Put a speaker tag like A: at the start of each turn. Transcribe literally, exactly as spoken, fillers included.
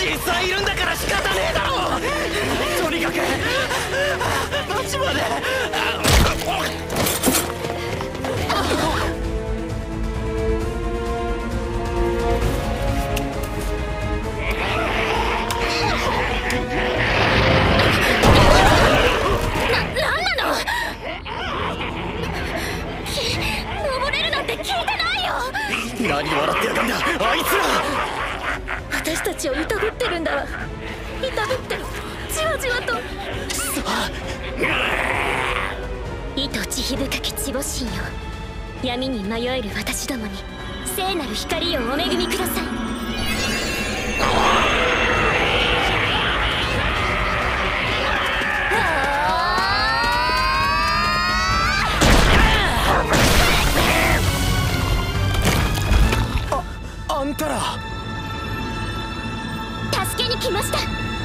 A: 実際いるんだから仕方ねえだろ。とにかく町まで。何笑ってやがんだあいつら。
B: 私たちをいたぶってるんだわ。いたぶってじわじわと。意図慈悲深き地母神よ、闇に迷える私どもに聖なる光をお恵みください。
A: あんたら。
B: 助けに来ました。